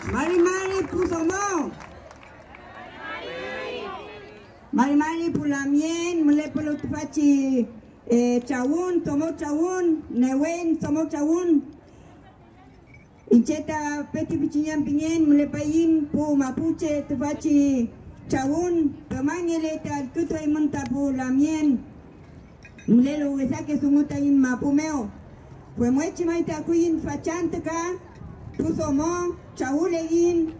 Mari Mari Pusomo. Mari Mari Pulamien, Mulepolo Tupachi Chawun, Tomo Chawun, Newen, Tomo Chawun. Incheta Peti Pichiñan Piñen, Mulepayin, Pu Mapuche, Tupachi Chawun, Tomangele Tal Kuto y Montapulamien. Mulelo Uesake Sumutayin Mapumeo. Pues muechi maita kuyin Fachanteca, Pusomo, Chaulegin,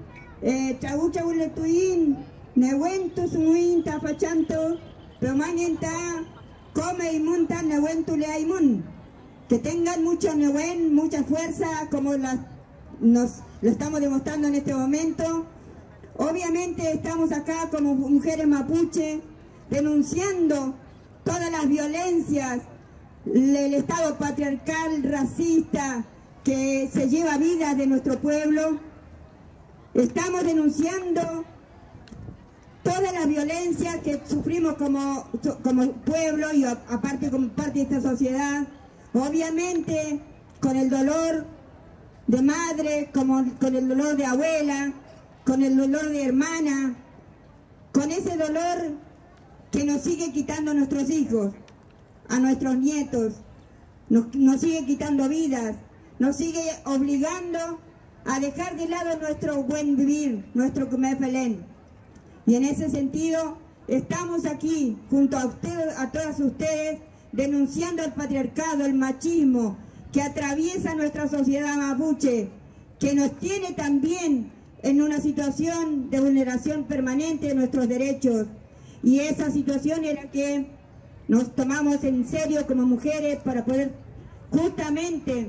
Chauletuin, Newentu Sumuin, Tafachanto, Peomangenta, Come y Munta, Newentu Leaimun. Que tengan mucho Newen, mucha fuerza, como lo estamos demostrando en este momento. Obviamente estamos acá como mujeres mapuche, denunciando todas las violencias, el Estado patriarcal, racista, que se lleva vidas de nuestro pueblo. Estamos denunciando todas las violencias que sufrimos como pueblo y aparte como parte de esta sociedad. Obviamente con el dolor de madre, con el dolor de abuela, con el dolor de hermana, con ese dolor que nos sigue quitando a nuestros hijos, a nuestros nietos, nos sigue quitando vidas, nos sigue obligando a dejar de lado nuestro buen vivir, nuestro comer felén. Y en ese sentido estamos aquí junto a ustedes, a todas ustedes, denunciando el patriarcado, el machismo que atraviesa nuestra sociedad mapuche, que nos tiene también en una situación de vulneración permanente de nuestros derechos. Y esa situación era que nos tomamos en serio como mujeres para poder justamente,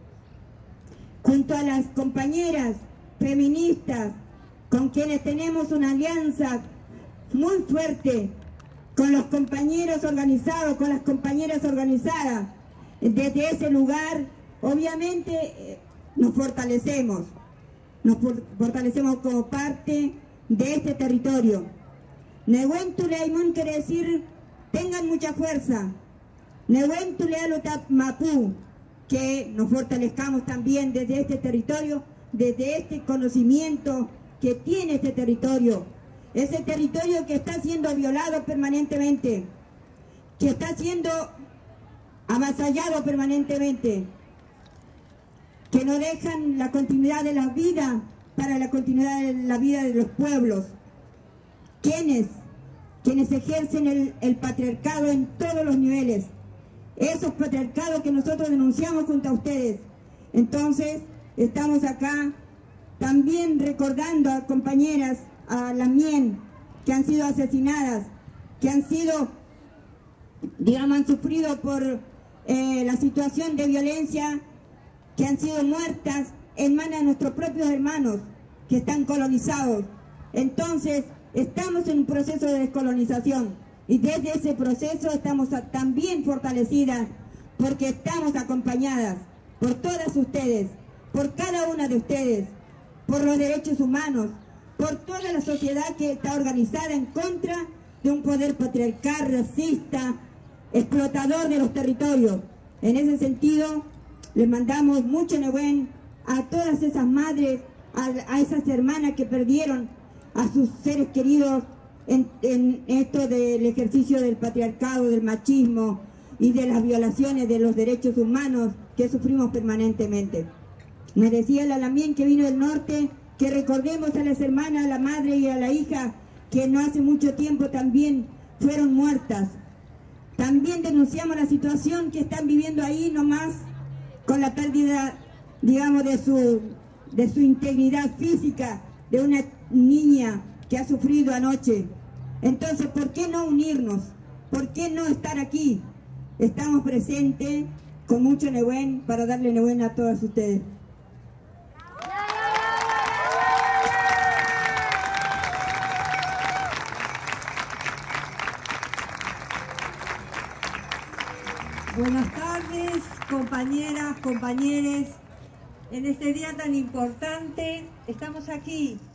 junto a las compañeras feministas, con quienes tenemos una alianza muy fuerte, con los compañeros organizados, con las compañeras organizadas, desde ese lugar, obviamente nos fortalecemos como parte de este territorio. Newentu Leaimun quiere decir, tengan mucha fuerza. Newentu Lealutap Mapu, que nos fortalezcamos también desde este territorio, desde este conocimiento que tiene este territorio. Ese territorio que está siendo violado permanentemente, que está siendo avasallado permanentemente, que no dejan la continuidad de la vida para la continuidad de la vida de los pueblos. Quienes ejercen el patriarcado en todos los niveles, esos patriarcados que nosotros denunciamos junto a ustedes. Entonces estamos acá también recordando a compañeras, a las Mien, que han sido asesinadas, que han sido, digamos, han sufrido por la situación de violencia, que han sido muertas en manos de nuestros propios hermanos que están colonizados. Entonces estamos en un proceso de descolonización y desde ese proceso estamos también fortalecidas, porque estamos acompañadas por todas ustedes, por cada una de ustedes, por los derechos humanos, por toda la sociedad que está organizada en contra de un poder patriarcal, racista, explotador de los territorios. En ese sentido, les mandamos mucho Nehuen a todas esas madres, a esas hermanas que perdieron a sus seres queridos en esto del ejercicio del patriarcado, del machismo y de las violaciones de los derechos humanos que sufrimos permanentemente. Me decía la Lamien, que vino del norte, que recordemos a las hermanas, a la madre y a la hija que no hace mucho tiempo también fueron muertas. También denunciamos la situación que están viviendo ahí nomás, con la pérdida, digamos, de su integridad física, de una niña que ha sufrido anoche. Entonces, ¿por qué no unirnos? ¿Por qué no estar aquí? Estamos presentes con mucho Nehuen para darle Nehuen a todas ustedes. Buenas tardes, compañeras, compañeros. En este día tan importante estamos aquí